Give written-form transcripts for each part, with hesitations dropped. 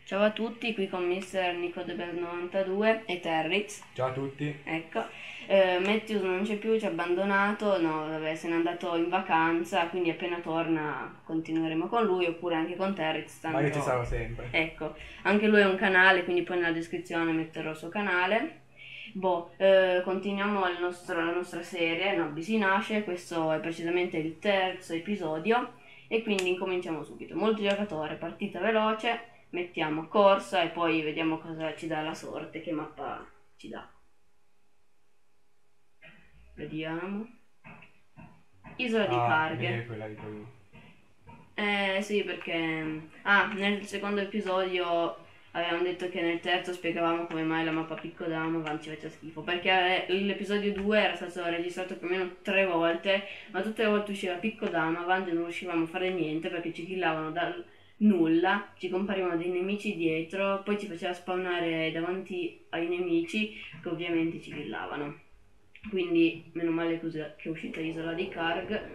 Ciao a tutti, qui con Mister Nicodebel92 e Terrix. Ciao a tutti. Ecco, Matthews non c'è più, ci ha abbandonato, no, vabbè, se n'è andato in vacanza, quindi appena torna continueremo con lui oppure anche con Terrix. Ma io ci Tanto... sarò sempre. Ecco, anche lui ha un canale, quindi poi nella descrizione metterò il suo canale. Continuiamo la nostra serie, Nobby si nasce, questo è precisamente il terzo episodio e quindi incominciamo subito. Multigiocatore, partita veloce, mettiamo corsa e poi vediamo cosa ci dà la sorte, che mappa ci dà. Vediamo. Isola di Carghe. Quella di poi. Sì, perché nel secondo episodio avevamo detto che nel terzo spiegavamo come mai la mappa Picco Damavan ci faceva schifo, perché l'episodio 2 era stato registrato più o meno 3 volte, ma tutte le volte usciva Picco Damavan e non riuscivamo a fare niente perché ci killavano dal nulla, ci comparivano dei nemici dietro, poi ci faceva spawnare davanti ai nemici che ovviamente ci killavano. Quindi meno male che è uscita Isola di Karg.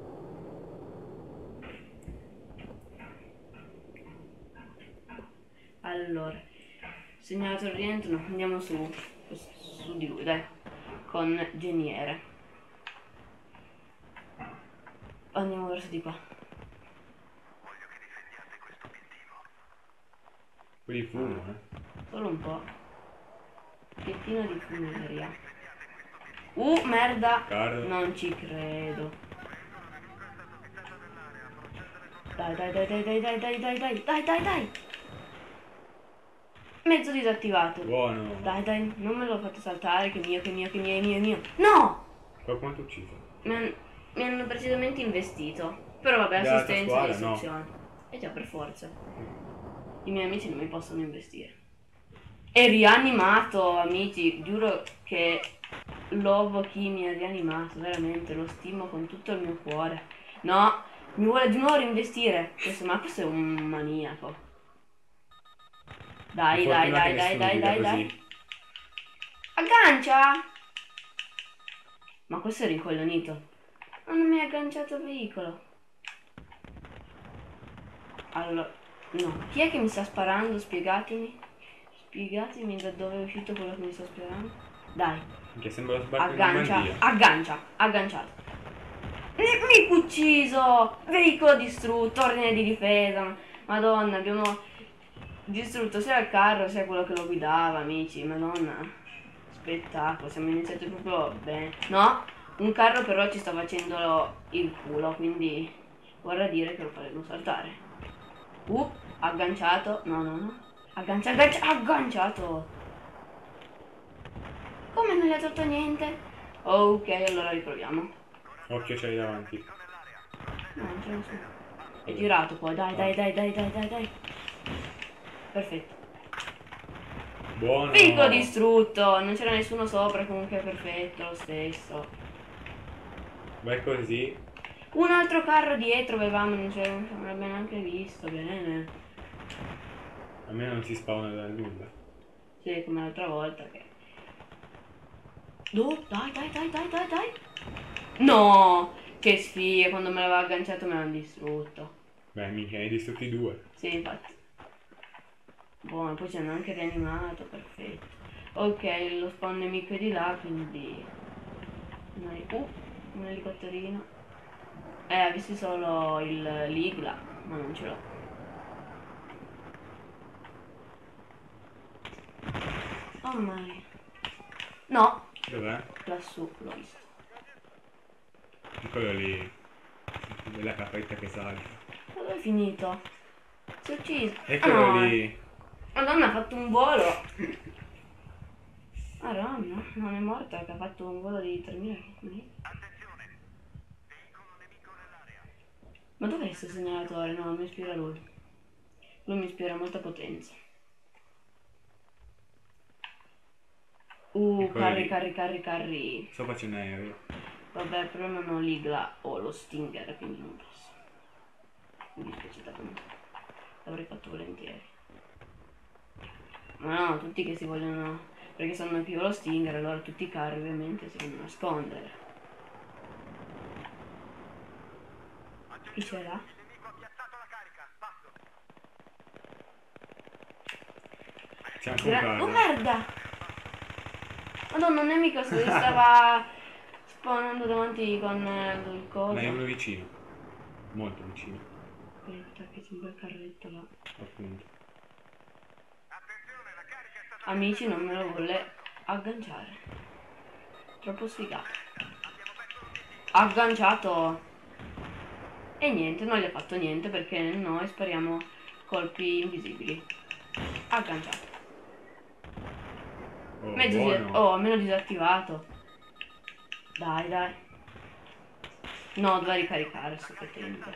Allora, segnalatore rientro, no, andiamo su di lui, dai, con Geniere. Andiamo verso di qua. Quelli fumo, Solo un po'. Piettino di fumeria. Merda! Caro. Non ci credo. Dai, dai, dai, dai, dai, dai, dai, dai, dai, dai, dai, dai! Mezzo disattivato. Buono. Dai, dai, non me l'ho fatto saltare, che mio, che mio, che mio, è mio, è mio. No! Qualcuno ti ha ucciso? Mi hanno precisamente investito. Però vabbè, Della tua assistenza e squadra, no. istruzione. E già, per forza. I miei amici non mi possono investire. È rianimato, amici. Giuro che lovo chi mi ha rianimato. Veramente, lo stimo con tutto il mio cuore. No, mi vuole di nuovo reinvestire. Ma questo è un maniaco. Dai, dai, Fortuna dai, che dai, nessuno dai, guida dai, così. dai. Aggancia! Ma questo è rincoglionito. Ma non mi ha agganciato il veicolo. Allora, no. Chi è che mi sta sparando? Spiegatemi. Spiegatemi da dove è uscito quello che mi sta sparando. Dai. Che sembra lo sbarco in Aggancia. Normandia. Aggancia. Agganciato. Mi ha ucciso. Veicolo distrutto. Ordine di difesa. Madonna, abbiamo distrutto sia il carro sia quello che lo guidava, amici. Madonna. Spettacolo. Siamo iniziati proprio bene. No. Un carro però ci sta facendo il culo, quindi vorrà dire che lo faremo saltare. Agganciato. No, no, no. Agganciato. Come non gli ha tolto niente? Ok, allora riproviamo. Occhio c'hai davanti. No, non c'è nessuno. È girato poi. Dai, dai, dai, dai, dai, dai, dai. Perfetto. Buono. Veicolo distrutto. Non c'era nessuno sopra, comunque è perfetto lo stesso. Vai così. Un altro carro dietro avevamo, non l'abbiamo neanche visto, bene. A me non si spawna da nulla. Sì, come l'altra volta che... Dai, dai, dai, dai, dai, dai. No! Che sfiga, quando me l'aveva agganciato me l'hanno distrutto. Beh, mica, hai distrutti 2. Sì, infatti. Buono, poi ci hanno anche rianimato, perfetto. Ok, lo spawn nemico è di là, quindi... un elicotterino. Avessi solo l'igla, ma non ce l'ho. Oh my. No! Dov'è? Lassù, l'ho visto. Quello lì. Della capretta che sale. Dove è finito? Si è ucciso. Eccolo lì. Madonna, ha fatto un volo. Madonna, non è morta, che ha fatto un volo di 3000 km. Ma dov'è questo segnalatore? No, mi ispira lui. Lui mi ispira molta potenza. Carri. Sopra c'è un aereo. Vabbè, però non ho l'igla o lo stinger, quindi non posso. Mi dispiace tanto. L'avrei fatto volentieri. Ma no, tutti che si vogliono... Perché sanno che io lo stinger, allora tutti i carri ovviamente si vogliono nascondere. Chi c'è là? C'è anche un carro. Oh merda! Madonna, un nemico si stava spawnando davanti con il coso. Ma è uno vicino. Molto vicino. Aspetta che c'è un bel carretto là. Appunto. Amici, non me lo vuole agganciare. Troppo sfigato. Agganciato. E niente, non gli ha fatto niente perché noi spariamo colpi invisibili. Agganciato. Oh, Mezzo buono. oh, almeno disattivato. Dai, dai. No, doveva ricaricare sto fetente.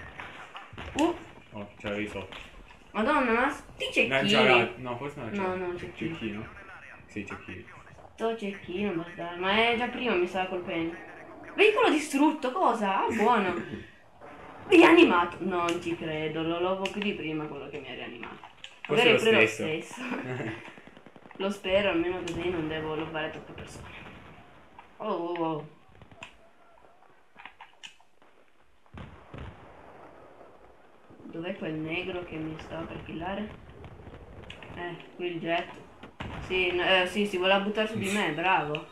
Oh, c'avevi sotto. Madonna, ma sti No, cecchini. no, forse non No, c'era. no, cecchino. Cecchino? Sì, cecchino. Sto cecchino, bastardo. Ma è già prima mi stava colpendo. Veicolo distrutto, cosa? Ah, buono. Rianimato. Non ci credo, lo lovo più di prima quello che mi ha rianimato. Forse Magari lo è pure lo stesso. stesso. Lo spero, almeno così non devo lovare troppe persone. Oh, oh, oh. Dov'è quel negro che mi stava per killare? Qui il jet. Sì, sì, si voleva buttare su di me, bravo.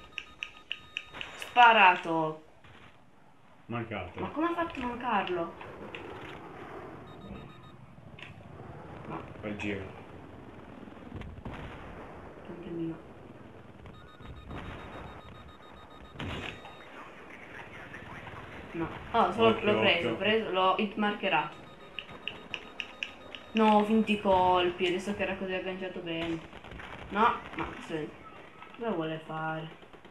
Sparato. Mancato. Ma come ha fatto a mancarlo? No, Fa il giro. tantino. No. Oh, solo Occhio, l'ho preso, l'ho hitmarkerato. No, finti colpi, adesso che era così agganciato bene. No, ma senti, cosa vuole fare?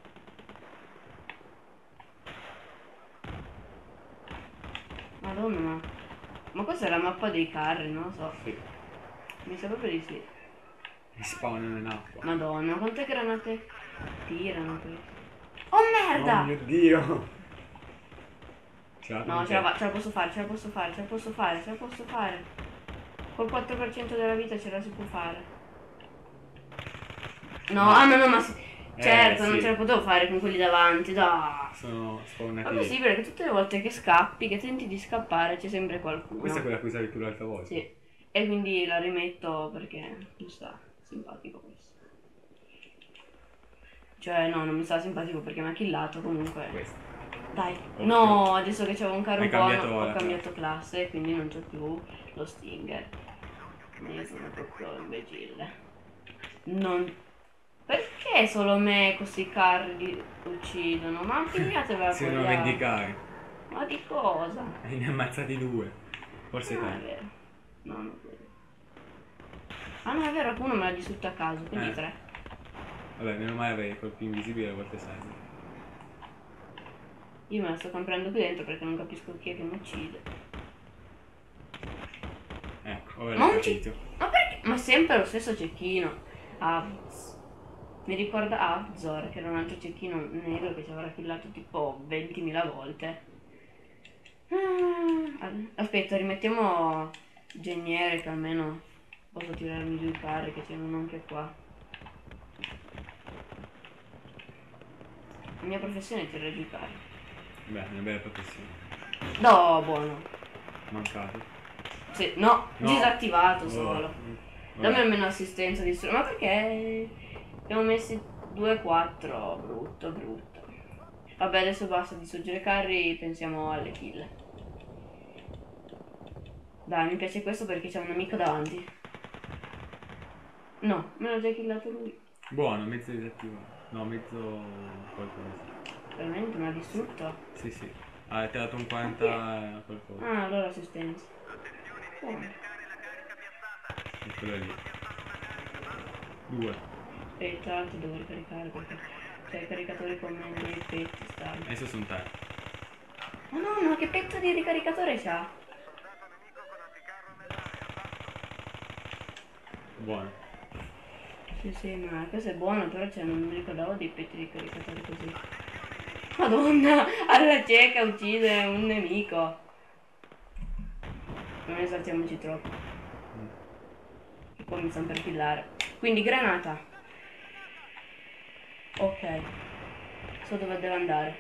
Madonna, ma questa è la mappa dei carri, non lo so. Sì. Mi sa proprio di sì. Mi spawnano in acqua. Madonna, quante granate tirano questi? Oh merda! Oh mio Dio! No, ce la posso fare, ce la posso fare, ce la posso fare, ce la posso fare. Col 4% della vita ce la si può fare. No, ah no, ma certo, sì. non ce la potevo fare con quelli davanti, dai. Sono spawnati. Ma è possibile che tutte le volte che scappi, che tenti di scappare, c'è sempre qualcuno. Questa è quella a cui usavi tu l'altra volta? Sì. E quindi la rimetto perché mi sta simpatico questo. Cioè, no, non mi sta simpatico perché mi ha killato comunque. Questa. Dai. Oh, No, adesso che c'avevo un carro hai buono, cambiato ho la cambiato classe, quindi non c'ho più lo Stinger. Io sono proprio imbecille. Non... Perché solo me questi carri uccidono? Ma pigliatevela Si devono quella... vendicare. Ma di cosa? E ne ha ammazzati due. Forse No, è tre. vero. No, non credo. Ah no, è vero, uno me l'ha distrutto a caso, quindi 3. Vabbè, meno male avere colpi invisibili a volte serve. Io me la sto comprando qui dentro perché non capisco chi è che mi uccide. Ecco, ora Ma l'ho un capito. Ma perché? Ma sempre lo stesso cecchino. Avz. Mi ricorda Avzor, che era un altro cecchino nero che ci avrà killato tipo 20.000 volte. Aspetta, rimettiamo Geniere che almeno posso tirarmi giù i carri che c'è uno anche qua. La mia professione è tirare giù i carri. Beh, una bella professione. No, buono. Mancato. Sì, no, No. disattivato solo. Vabbè. Dammi almeno assistenza di Ma perché abbiamo messi 2-4? Brutto, brutto. Vabbè, adesso basta distruggere carri, pensiamo alle kill. Dai, mi piace questo perché c'è un amico davanti. No, me l'ha già killato lui. Buono, mezzo disattivato. No, mezzo qualcosa. Veramente me l'ha distrutto? Sì, sì. Ah, ti ha dato un 40 qualcosa. Ah, allora assistenza. Buono. E quello lì. 2. E tra l'altro devo ricaricare perché c'è i caricatori con me nei petti stanno. Adesso sono 3. Ma no, ma che pezzo di ricaricatore c'ha? Buono. Sì, sì, ma questo è buono, però cioè, non mi ricordavo dei petti di caricatori così. Madonna, alla cieca uccide un nemico. Non esaltiamoci troppo. E poi mi stanno per killare. Quindi granata. Ok. So dove devo andare.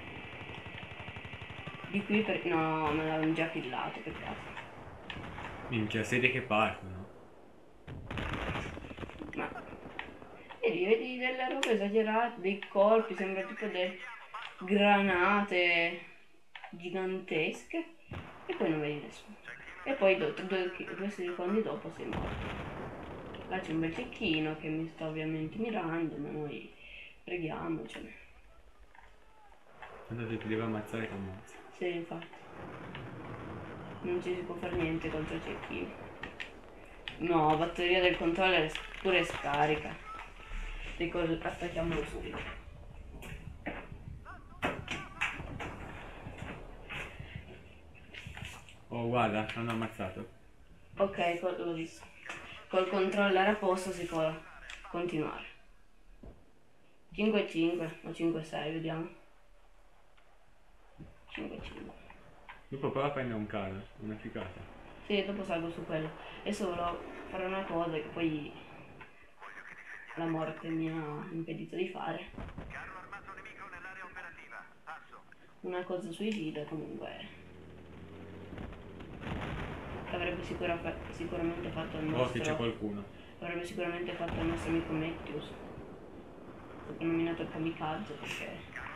Di qui per... No, me l'hanno già killato, peccato. Minchia, serie che partono. vedi delle robe esagerate, dei colpi, sembra tipo delle granate gigantesche e poi non vedi nessuno. E poi due secondi dopo sei morto. Là c'è un bel cecchino che mi sta ovviamente mirando, ma noi preghiamocene. Quando ti deve ammazzare ti ammazza. Sì, infatti. Non ci si può fare niente contro i cecchini. No, batteria del controller pure scarica. Attacchiamolo subito. Oh guarda, hanno ammazzato. Ok, l'ho visto. Col controller a posto si può continuare. 5-5 o 5-6, vediamo. 5-5. Dopo prova a prendere un carro, una figata. Sì, dopo salgo su quello. Adesso volevo fare una cosa che poi la morte mi ha impedito di fare. Una cosa suicida comunque. Avrebbe sicuramente fatto il Oh, che c'è nostro. qualcuno. Avrebbe sicuramente fatto il nostro amico Matthews. Ho nominato il kamikaze perché.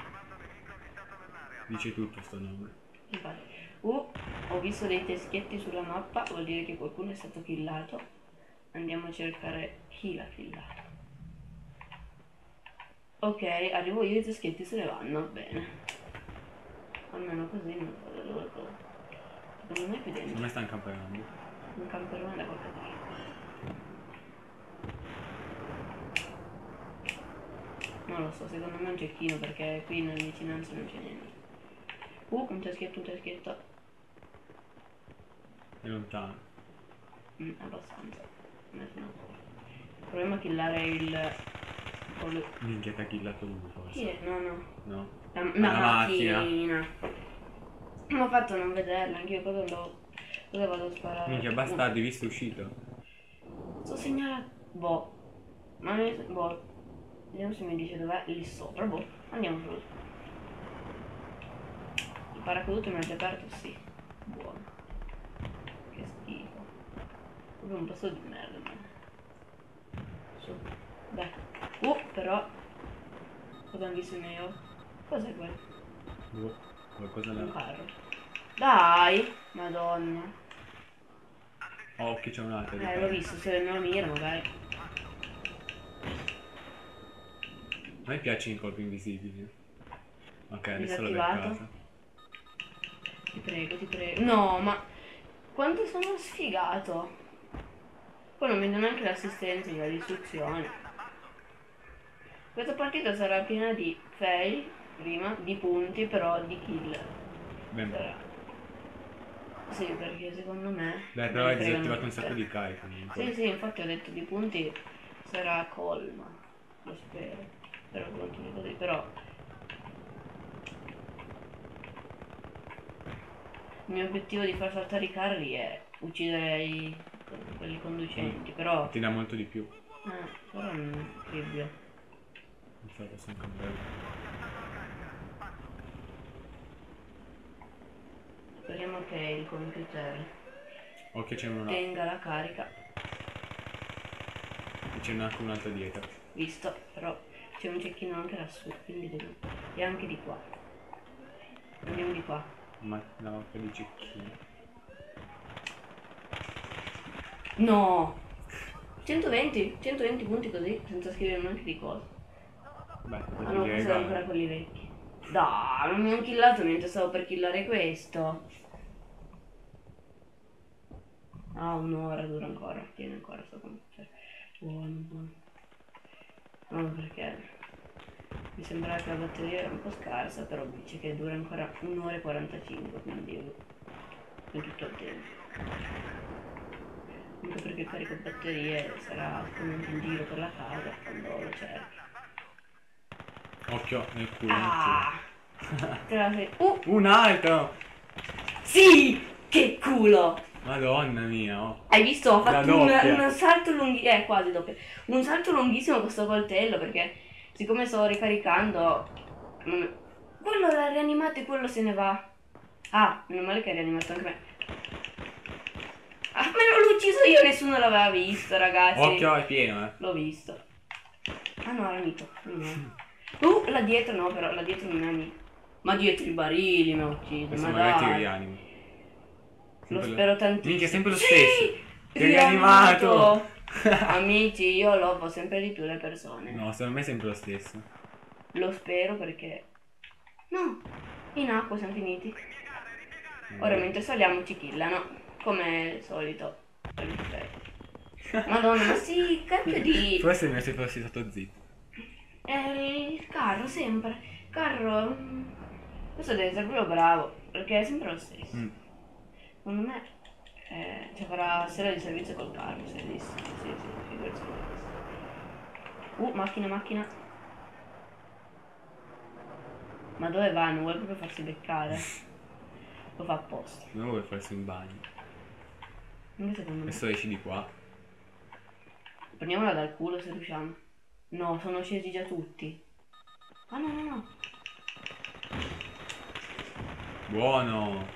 Dice tutto sto nome. Infatti. Ho visto dei teschietti sulla mappa, vuol dire che qualcuno è stato killato. Andiamo a cercare chi l'ha killato. Ok, arrivo io, i teschietti se ne vanno, bene. Almeno così non so da dove. Secondo me qui dentro. Secondo me stanno camperando. Un camperone da qualche parte. Non lo so, secondo me è un cecchino perché qui nella vicinanza non c'è niente. Un teschetto, un teschetto. È lontano. Abbastanza. Il problema è killare il. Minchia, ti ha killato lui forse. Chi è? No, no. No? La La macchina. Mi ha fatto non vederla, anch'io cosa vado a sparare? Minchia, bastardi, visto uscito. Sto segnalato. Boh. Boh. Vediamo se mi dice dov'è lì sopra. Boh. Andiamo su. Il paracadute mi ha già aperto? Sì. Buono. Che schifo. Proprio un posto di merda, ma. Su. Beh. Però. Cosa hanno visto i miei occhi? Cos'è quello? Boh, qualcosa Un là. carro. Dai! Madonna. Oh, che c'è un altro. L'ho visto, se me lo mira magari. A me piacciono i colpi invisibili. Ok, adesso l'ho Disattivato. beccato. Ti prego, ti prego. No, ma quanto sono sfigato. Poi non mi dà neanche l'assistenza delle istruzioni. Questa partita sarà piena di fail, prima, di punti, però di kill. Bene. Sarà. Sì, perché secondo me. Dai, però me hai ne fregano disattivato un tutte. sacco di carica comunque. Sì, sì, infatti ho detto di punti sarà colma. Lo spero. Spero che continui così, però. Il mio obiettivo di far saltare i carri è uccidere quelli conducenti, però. Ti dà molto di più. Però non è incredibile. Infatti sono cambiato. Speriamo che il computer Ok, c'è una. tenga la carica. C'è anche un'altra dietro. Visto, però c'è un cecchino anche lassù, quindi devo. E anche di qua. Andiamo di qua. Ma la mappa di cecchino. No! 120 punti così, senza scrivere neanche di cosa. Beh, Ah no, questi sono ancora quelli vecchi. Dai, non mi ho killato mentre stavo per killare questo. Ah, un'ora dura ancora, tiene ancora sto computer. Buono. No, perché mi sembrava che la batteria era un po' scarsa, però dice che dura ancora 1 ora e 45, quindi in tutto il tempo. Anche perché carico batterie sarà sicuramente in giro per la casa quando lo cerco. Occhio nel culo. Ah! Te la sei. Un altro! Sì! Che culo! Madonna mia, oh. Hai visto? Ho fatto doppia. un salto lunghissimo. Quasi doppio. Un salto lunghissimo con sto coltello perché siccome sto ricaricando. Quello l'ha rianimato e quello se ne va. Ah, meno male che ha rianimato anche me. Ah, ma non l'ho ucciso io, nessuno l'aveva visto, ragazzi. Occhio, è pieno, L'ho visto. Ah no, era amico. No. Là dietro no, però là dietro non è amico. Ma dietro i barili mi ha ucciso, Questo ma magari ti dai. rianimo. Lo Sempre spero tantissimo. Minchia, è sempre lo Sì! stesso. Ti ho Rianimato! rianimato. Amici, io lovo sempre di più le persone. No, secondo me è sempre lo stesso. Lo spero perché... No! In acqua siamo finiti. Ora mentre saliamo ci killano. Come al solito. Madonna, ma sì, cacchio di... Forse mi sei fossi stato zitto. Il carro, sempre. Il carro... questo deve essere quello bravo, perché è sempre lo stesso. Secondo me... cioè farà sera di servizio col carro, serissimo. Sì, figurati. Macchina, macchina. Ma dove va? Non vuole proprio farsi beccare. Lo fa apposta. Non vuole farsi un bagno. Anche secondo me. Adesso esci di qua. Prendiamola dal culo se riusciamo. No, sono scesi già tutti. Ah no. Buono.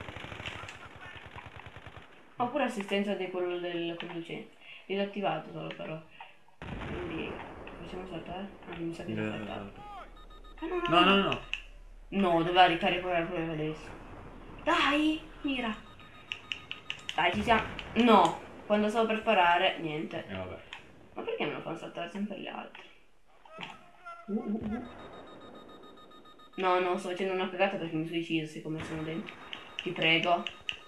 Ho pure assistenza di quello del conducente. Disattivato solo però. Quindi facciamo saltare? Ah, mi sa che l'ho saltato. Ah No. No, doveva ricaricare proprio adesso. Dai, mira. Dai, ci siamo. No, quando stavo per sparare, niente. Vabbè. Ma perché me lo fanno saltare sempre gli altri? No, sto facendo una cagata perché mi suicido siccome sono dentro. Ti prego.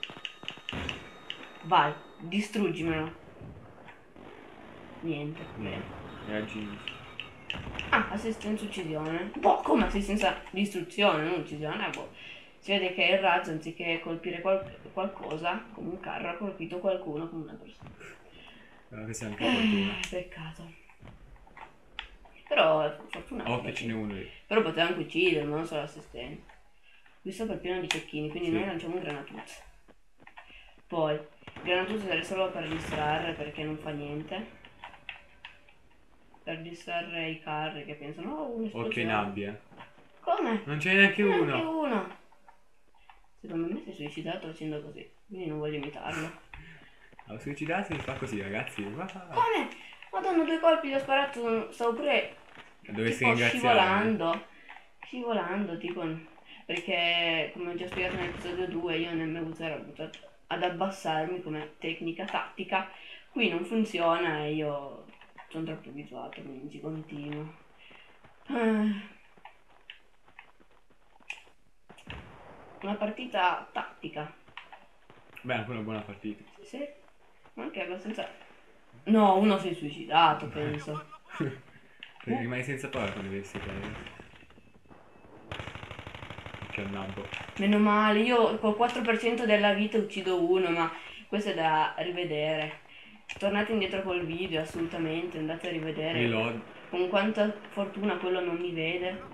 Vai, distruggimelo. Niente. Reaggi. Assistenza uccisione. Boh, come assistenza distruzione, non uccisione, boh. Si vede che il razzo anziché colpire qualcosa, come un carro, ha colpito qualcuno come una persona. Questa è anche fortuna. Peccato. Però fortuna. Oh, che ce n'è uno lì. Però poteva anche ucciderlo, non solo l'assistenza. Qui sopra è pieno di cecchini, quindi Sì. noi lanciamo un granatuzzo. Poi, il granatuzzo serve solo per distrarre perché non fa niente. Per distrarre i carri che pensano, oh, un'esplosione. Oh, che nabbia. Come? Non c'è neanche Neanche uno. uno. Secondo me si è suicidato facendo così, quindi non voglio imitarlo. Ho suicidato e fa così, ragazzi. Come? Madonna, 2 colpi gli ho sparato, stavo pure Dovresti tipo ringraziarmi. scivolando, tipo, perché come ho già spiegato nell'episodio 2 io nel MV0 ho avuto ad abbassarmi come tecnica tattica, qui non funziona e io sono troppo abituato, quindi ci continuo. Una partita tattica. Beh, anche una buona partita. Sì, ma anche abbastanza... No, uno si è suicidato, penso. Rimani senza parole quando vedi queste cose. Che annabbo. Meno male, io col 4% della vita uccido uno, ma questo è da rivedere. Tornate indietro col video, assolutamente, andate a rivedere. Reload. Con quanta fortuna quello non mi vede.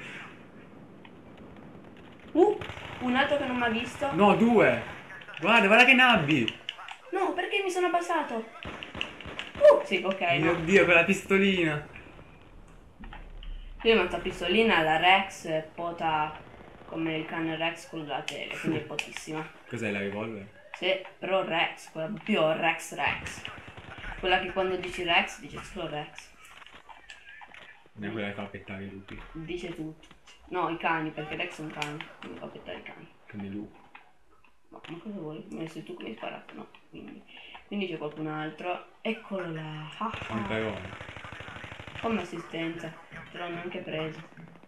Un altro che non mi ha visto. No, 2. Guarda che nabbi. No, perché mi sono abbassato? Sì, ok, Mio no. Dio, quella pistolina. Io ho una pistolina, la Rex è pota come il cane Rex con la tele, quindi è potissima. Cos'è la revolver? Sì, però Rex, quella proprio Rex. Quella che quando dici Rex dice solo Rex. Non è quella che fa pettare i lupi. Dice tutto. No, i cani, perché Rex è un cane, quindi fa pettare i cani. Come lupo. No, ma cosa vuoi? Mi hai tu che mi hai sparato? No, quindi c'è qualcun altro. Eccolo là. Camperone. Come assistenza, te l'hanno anche preso.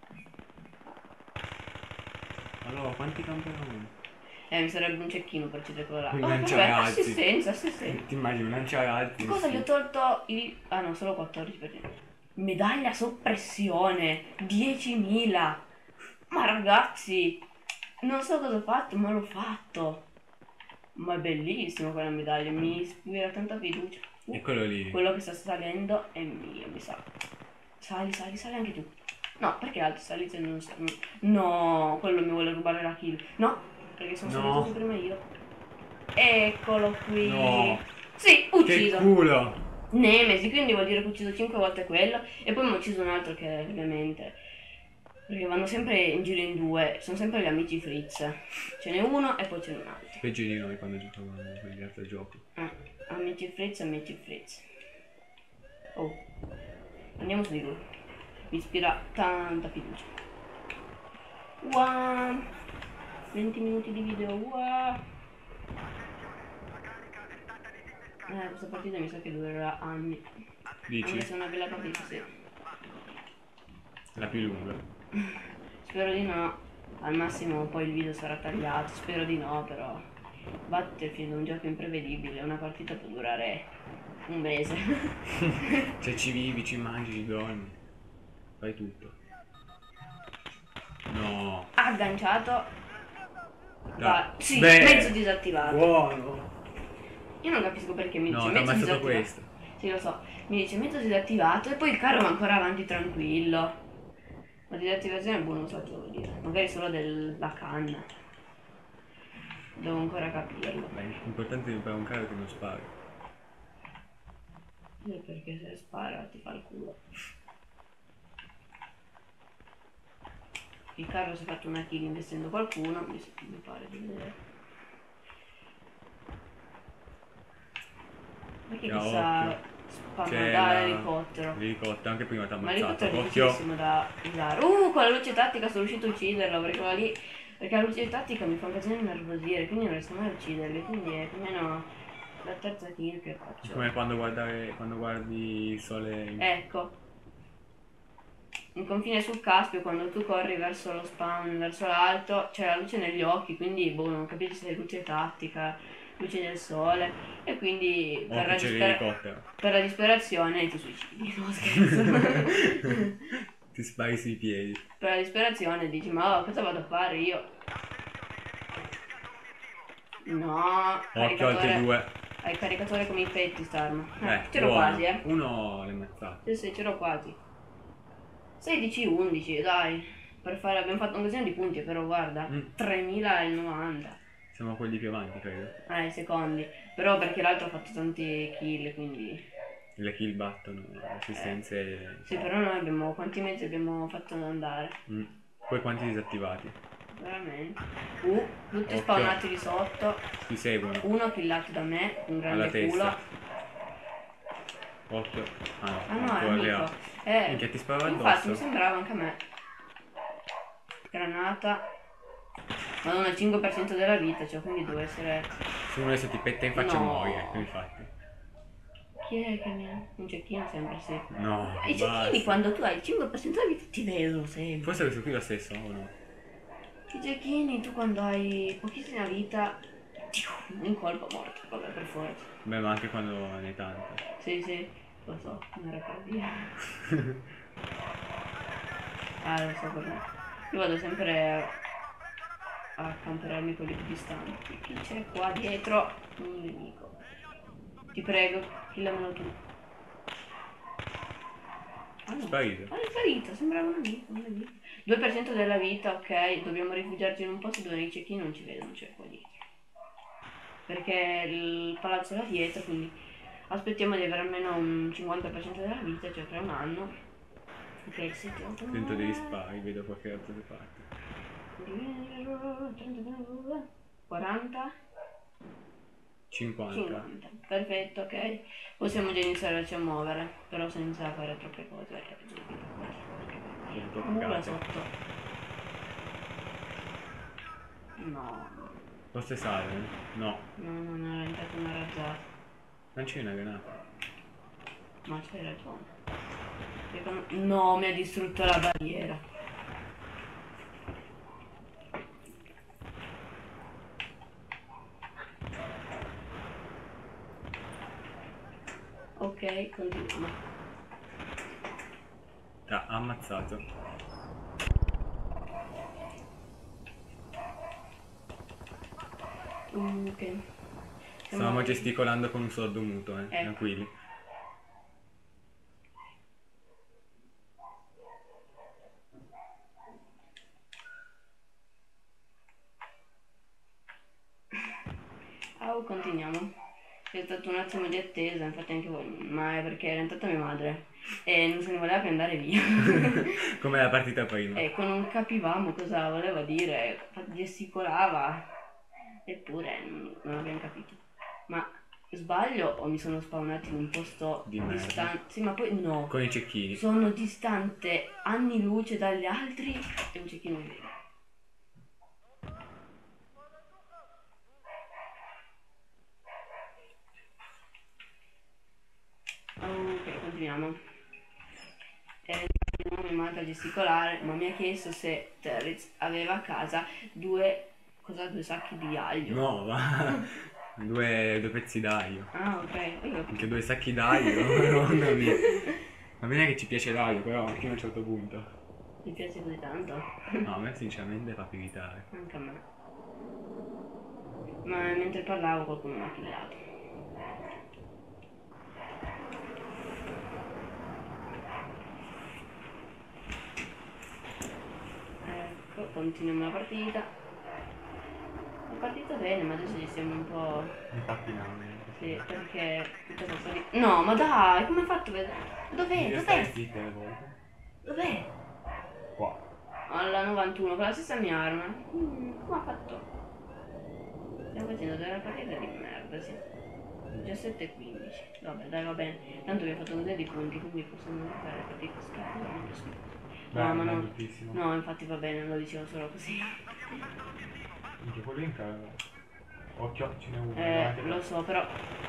Allora, quanti camperoni? Mi sarebbe un cecchino per uccidere quello là. Puoi Oh, lanciare vabbè, altri. assistenza. Ti immagini lanciare altri? Cosa gli ho tolto il... Ah no, solo 14%. Medaglia soppressione, 10.000. Ma ragazzi, non so cosa ho fatto, ma l'ho fatto. Ma è bellissima quella medaglia, mi ispira tanta fiducia. E quello lì. Quello che sta salendo è mio, mi sa. Sali anche tu. No, perché altri salite non so. No, quello mi vuole rubare la kill. No, perché sono salito prima io. Eccolo qui. No. Sì, ucciso. Che culo. Nemesi, quindi vuol dire che ho ucciso 5 volte quello. E poi mi ho ucciso un altro che ovviamente... Perché vanno sempre in giro in 2. Sono sempre gli amici Fritz. Ce n'è uno e poi ce n'è un altro. Peggio di noi quando giocavamo con gli altri giochi. Amici Fritz. Oh. Andiamo su di lui. mi ispira tanta fiducia. Wow, 20 minuti di video, wow. Questa partita mi sa che durerà anni. Dici? Anche se è una bella partita, sì. La più lunga. Spero di no. Al massimo poi il video sarà tagliato, spero di no, però Battlefield è un gioco imprevedibile, una partita può durare un mese. Cioè ci vivi, ci mangi, ci dormi. Fai tutto. No. Agganciato. Va. Sì, Beh, mezzo disattivato. buono. Io non capisco perché mi dice No, ti ha mezzo ammazzato disattivato. questo. Sì, lo so. Mi dice mezzo disattivato e poi il carro va ancora avanti tranquillo. La disattivazione è buono, so, devo dire. Magari solo della canna. Devo ancora capirlo. Beh, l'importante è fare un carro che non spari. Perché se spara ti fa il culo. Il carro si è fatto una kill investendo qualcuno, mi pare di vedere. Perché Occhio. chissà spamma C'è dall'elicottero. l'elicottero, anche prima ti ha Ma ammazzato. l'elicottero è Occhio. difficilissimo da usare. Con la luce tattica sono riuscito a ucciderlo perché va lì. Perché la luce tattica mi fa un casino nervosire, quindi non riesco mai a ucciderli, quindi è più o meno la terza kill che faccio. Come quando guardi il sole. Ecco. In confine sul Caspio, quando tu corri verso lo spawn, verso l'alto, c'è la luce negli occhi, quindi boh, non capisci se è luce tattica, luce del sole, e quindi Occhio, c'è l'elicottero. per la disperazione ti suicidi, no scherzo. Ti spari sui piedi. Per la disperazione dici, ma cosa vado a fare io? No, Occhio, altri due. hai il caricatore come i petti, Starma. C'ero buono. quasi, Uno l'hai ammazzato. Sì, c'ero quasi. 16-11, dai. Abbiamo fatto un casino di punti, però guarda, 3090. Siamo quelli più avanti, credo. Secondi. Però perché l'altro ha fatto tanti kill, quindi. Le kill battono, le assistenze. Sì, però noi abbiamo. Quanti mezzi abbiamo fatto andare? Poi quanti disattivati? Veramente. Tutti Occhio. spawnati di sotto. Ti seguono. Uno killato da me, un Alla grande culo. testa. Occhio. Ah no, ancora è le amico. ha. Minchia, ti sparava Infatti addosso. mi sembrava anche a me. Granata. Madonna, il 5% della vita, cioè quindi deve essere. Se uno adesso ti petta in faccia No. muori, infatti. Chi è che mi ha? Un cecchino sembra, sì. No. I cecchini basta. quando tu hai il 5% della vita ti vedono sempre. Forse questo qui è lo stesso, o no? I cecchini tu quando hai pochissima vita. Un colpo morto, vabbè per forza. Beh, ma anche quando ne hai tante. Sì, lo so, non era per dire. Lo so per me. Io vado sempre a camperarmi quelli più distanti. Chi c'è qua dietro? Un nemico. Ti prego, killamelo tu. Ah no. Sparito. È sparito, sembrava un nemico. 2% della vita, ok, dobbiamo rifugiarci in un posto dove i cecchini non ci vedono, cioè qua dietro. Perché il palazzo è là dietro, quindi aspettiamo di avere almeno un 50% della vita, cioè tra un anno. Ok, sì, Dentro degli spari, vedo qualche altra parte. 40? 50. 50. Perfetto, ok. Possiamo già iniziarci a muovere, però senza fare troppe cose. Là sotto. No. Poste sale? No. No, non era entrata una razzata. Non c'è una granata. Ma c'hai ragione. No, mi ha distrutto la barriera. Ok, continuiamo. Ha ammazzato. Ok. Stavamo gesticolando con un sordo muto, Ecco. tranquilli. Continuiamo. C'è stato un attimo di attesa, infatti anche voi, ma è perché era entrata mia madre e non se ne voleva più andare via. Come la partita prima. Ecco, non capivamo cosa voleva dire, gesticolava, eppure non abbiamo capito. Ma sbaglio o mi sono spawnati in un posto Di merda. distante. Sì, ma poi no. Con i cecchini. Sono distante anni luce dagli altri e un cecchino in vedi. Ok, continuiamo. Mia madre a gesticolare, ma mi ha chiesto se Territz aveva a casa due sacchi di aglio. No, ma due pezzi d'aglio. Ah, ok. Io Anche 2 sacchi d'aglio, madonna mia. Va bene che ci piace l'aglio, però anche a un certo punto. ti piace così tanto? No, a me sinceramente fa piritare. Anche a me. Ma mentre parlavo qualcuno mi ha killato. Ecco, continuiamo la partita. La partita bene, ma adesso ci siamo un po'. Infatti no, niente. Sì, perché tutta colpa di. No, ma dai, come hai fatto a vedere? Dov'è? Dov'è? Zitte le volte. Dov'è? Qua. Alla 91 con la stessa mia arma. Come ha fatto? Stiamo facendo delle partite di merda, sì. 17 e 15. Vabbè, dai, va bene. Tanto abbiamo fatto un po' di punti, quindi possiamo fare partite schifo. Beh, No, ma non è no. bruttissimo. No, infatti va bene, lo dicevo solo così. Anche quello in casa. Occhio, ce n'è uno. davanti a Lo te. so, però.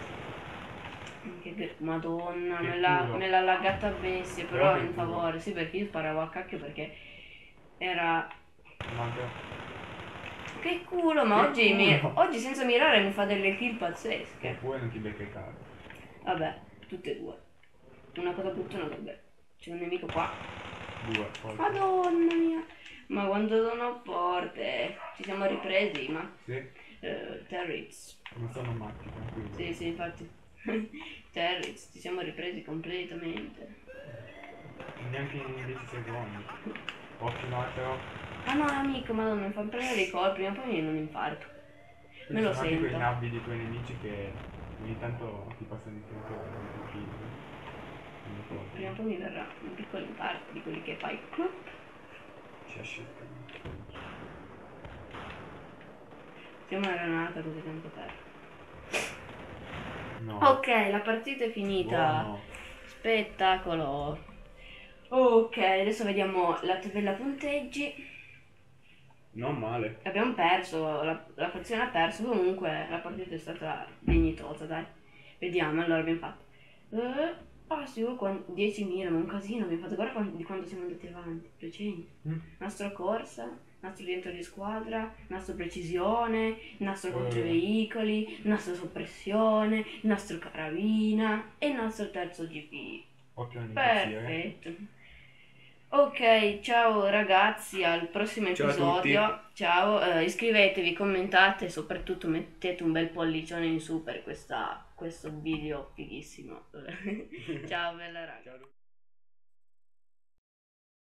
Madonna, Che me culo. l'ha laggata bestia, però Guarda in che culo. favore. Sì, perché io sparavo a cacchio perché era. Manca. Che culo, ma Che oggi, culo. oggi senza mirare mi fa delle kill pazzesche. Oppure non ti becca il caso. Vabbè, tutte e due. Una cosa brutta e una cosa bella. C'è un nemico qua. 2, forse. Madonna mia. Ma quando sono forte. Ci siamo ripresi, ma. Sì, Territz. non sono matti, tranquillo. Sì, sì, infatti. Territz, ci siamo ripresi completamente. Neanche in 10 secondi. Occhio un altro. Ah no, amico, madonna, mi fa prendere i colpi, prima o poi mi viene un infarto. Me lo Sono anche quei sento. nabbi dei tuoi nemici che ogni tanto ti passano di fianco un pochino. Prima o poi mi verrà un piccolo infarto di quelli che fai. Ci ha scelto. Siamo una granata così tanto per. No. Ok, la partita è finita. Buono. Spettacolo. Ok, adesso vediamo la tabella punteggi. Non male. Abbiamo perso, la fazione ha perso, comunque la partita è stata dignitosa, dai. Vediamo, allora abbiamo fatto. Sì, 10.000, ma un casino, abbiamo fatto, guarda di quanto siamo andati avanti, 200. Nastro corsa, nastro rientro di squadra, nastro precisione, nastro contro i veicoli, nastro soppressione, nastro carabina e nastro terzo GP. Occhio all'iniziare. Perfetto. Ok, ciao ragazzi, al prossimo Ciao a episodio. Ciao, iscrivetevi, commentate e soprattutto mettete un bel pollicione in su per questo video fighissimo. Ciao bella raga.